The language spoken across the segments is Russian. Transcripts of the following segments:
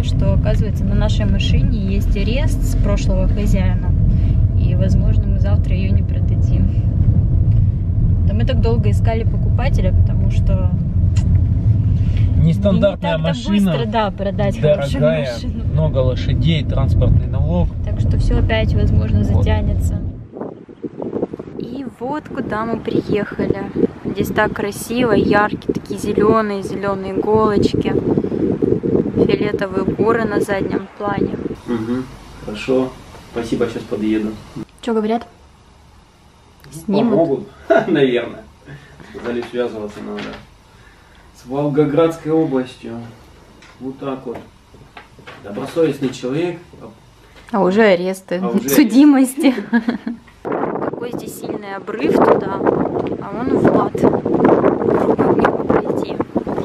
что, оказывается, на нашей машине есть арест с прошлого хозяина. И, возможно, мы завтра ее не продадим. Да мы так долго искали покупателя, потому что... Нестандартная машина, быстро, да, продать дорогая, машину. много лошадей, транспортный налог. Так что все опять, возможно, затянется. И вот куда мы приехали. Здесь так красиво, яркие такие зеленые иголочки. Фиолетовые горы на заднем плане. Угу, хорошо. Спасибо, сейчас подъеду. Что говорят? Снимут? Помогут, наверное. Сказали, связываться надо. С Волгоградской областью. Вот так вот. Добросовестный человек. А уже аресты, судимости. Какой здесь сильный обрыв туда, а вон Влад. Попробуем в него пройти.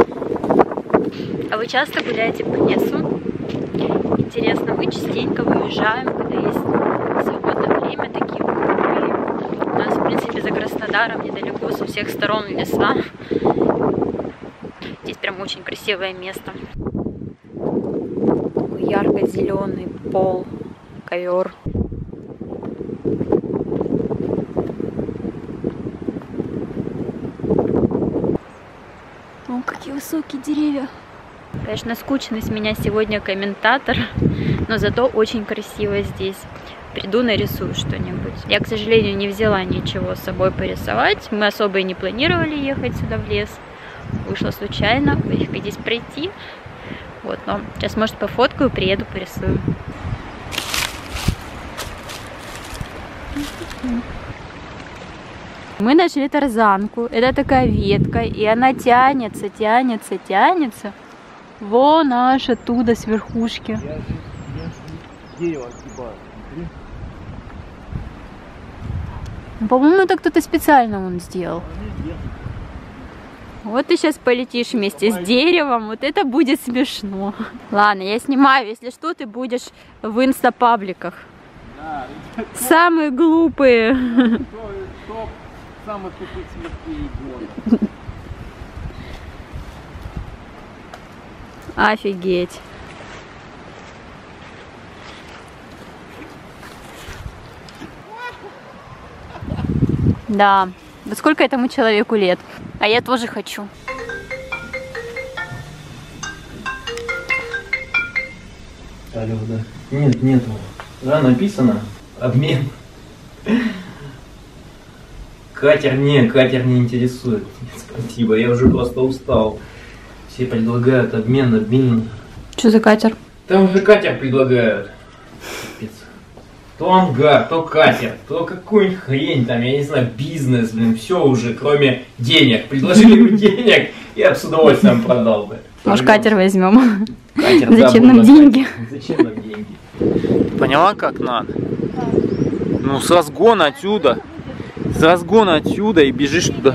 А вы часто гуляете по лесу? Интересно, мы частенько выезжаем, когда есть свободное время, такие выходные. У нас, в принципе, за Краснодаром недалеко со всех сторон леса. Здесь прям очень красивое место. Такой ярко-зеленый пол, ковер. О, какие высокие деревья. Конечно, скучный с меня сегодня комментатор, но зато очень красиво здесь. Приду, нарисую что-нибудь. Я, к сожалению, не взяла ничего с собой порисовать. Мы особо и не планировали ехать сюда в лес. Вышло случайно, здесь пройти. Вот, но сейчас, может, пофоткаю, приеду, порисую. Мы нашли тарзанку. Это такая ветка, и она тянется, тянется, тянется. Вон аж оттуда, с верхушки. По-моему, это кто-то специально он сделал. Вот ты сейчас полетишь вместе с деревом, вот это будет смешно. Ладно, я снимаю, если что, ты будешь в инстапабликах. Да, самые глупые. Топ самых тупых смертей. Офигеть. Да. Вот сколько этому человеку лет? А я тоже хочу. Алло, да. Нет, нету. Да, написано. Обмен. Катер не интересует. Спасибо, я уже просто устал. Все предлагают обмен. Что за катер? Там уже катер предлагают. Капец. То ангар, то катер, то какую-нибудь хрень там, я не знаю, бизнес, блин, все уже, кроме денег. Предложили бы денег, я бы с удовольствием продал бы. Может, катер возьмем? Катер, зачем нам деньги? Зачем нам деньги? Поняла, как надо? Ну, с разгона отсюда. С разгона отсюда и бежишь туда.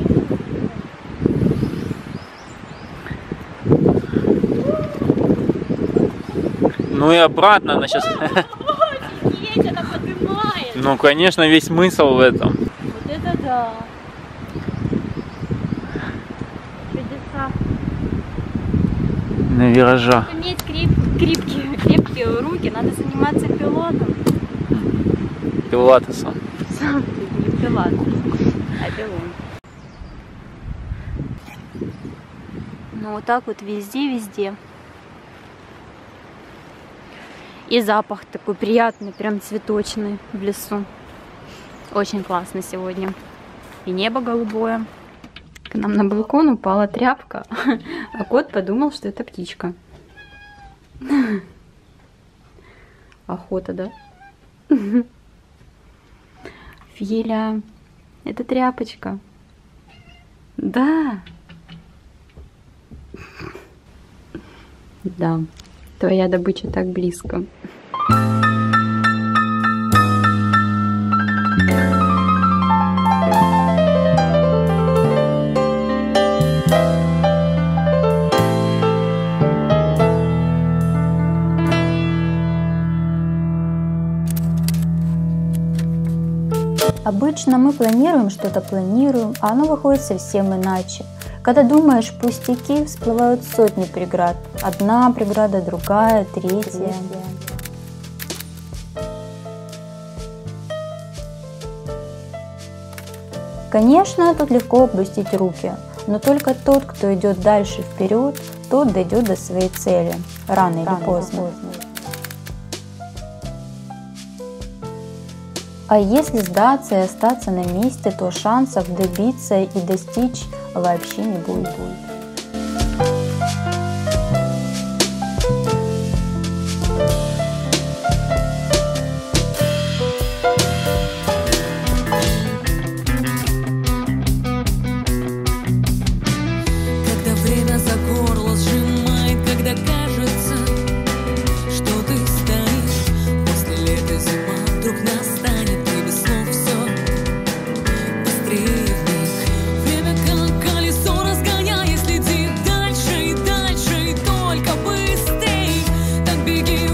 Ну и обратно она сейчас... Офигеть, она поднимает. Ну, конечно, весь смысл в этом. Вот это да. Чудеса. На виражах. Чтобы иметь крепкие руки, надо заниматься пилотом. Пилатесом. Сам ты не пилат, а пилон. Ну вот так вот везде. И запах такой приятный, прям цветочный в лесу. Очень классно сегодня. И небо голубое. К нам на балкон упала тряпка, а кот подумал, что это птичка. Охота, да? Филя, это тряпочка. Да. Да. Твоя добыча так близко. Обычно мы планируем, а оно выходит совсем иначе. Когда думаешь пустяки, всплывают сотни преград. Одна преграда, другая, третья. Конечно, тут легко опустить руки, но только тот, кто идет дальше вперед, тот дойдет до своей цели, рано или поздно. А если сдаться и остаться на месте, то шансов добиться и достичь вообще не будет. Когда время за горло сжимает, когда кажется, что ты стоишь, после лета зима вдруг настанет, и без слов все быстрее вмиг. Время как колесо разгоняет, следи дальше и дальше, и только быстрей. Так беги